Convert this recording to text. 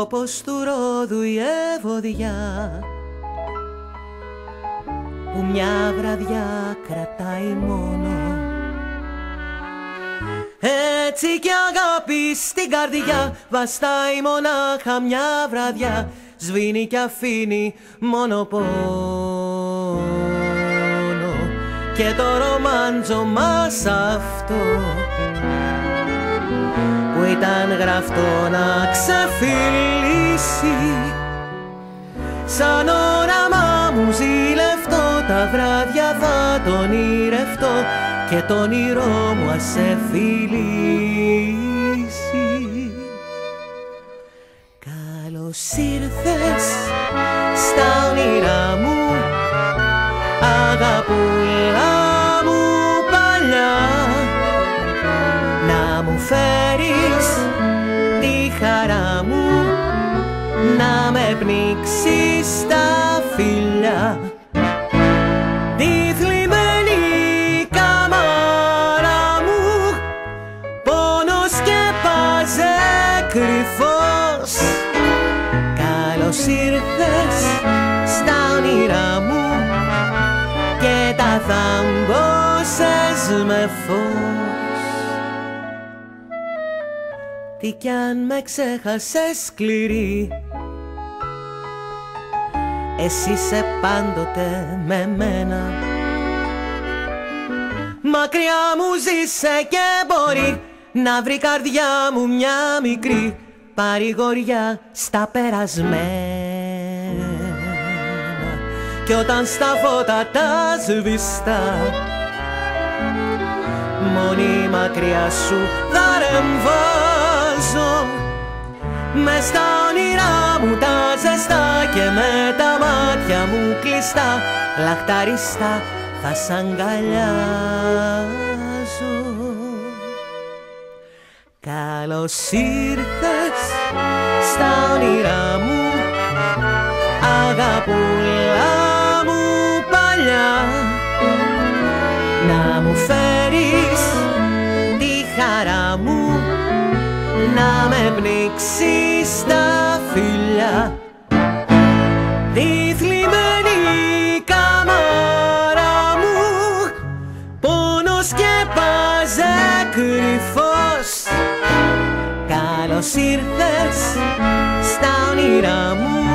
όπως του Ρόδου η ευωδιά που μια βραδιά κρατάει μόνο. Έτσι κι αγάπη στην καρδιά βαστάει μονάχα μια βραδιά, σβήνει κι αφήνει μόνο πόνο. Και το ρομάντζο μας αυτό που ήταν γραφτό να ξεφυλίσει, σαν όραμα μου ζηλευτώ, τα βράδια θα τον ονειρευτώ και το όνειρό μου ας σε φιλήσει. Καλώς ήρθες στα όνειρά μου, αγαπούλα μου παλιά, να μου φέρεις τη χαρά μου, να με πνίξεις τα φιλιά. Τη θλιμμένη καμάρα μου πόνος σκέπαζε κρυφός. Καλώς ήρθες στα όνειρά μου και τα θάμπωσες με φως. Τι κι αν με ξέχασες σκληρή, εσύ είσαι πάντοτε με μένα. Μακριά μου ζήσε και μπορεί να βρει καρδιά μου μια μικρή παρηγοριά στα περασμένα. Κι όταν στα φώτα τα σβηστά μόνη μακριά σου δαρεμβάζω, μες στα όνειρά μου τα ζεστά και με τα μάτια μου κλειστά λαχταριστά θα σ' αγκαλιάζω. Καλώς ήρθες στα όνειρά μου, αγαπούλα μου παλιά, να μου φέρεις τη χαρά μου, να με πνίξεις τα φιλιά. Τη θλιμμένη καμάρα μου πόνος σκέπαζε κρυφός. Καλώς ήρθες στα όνειρά μου,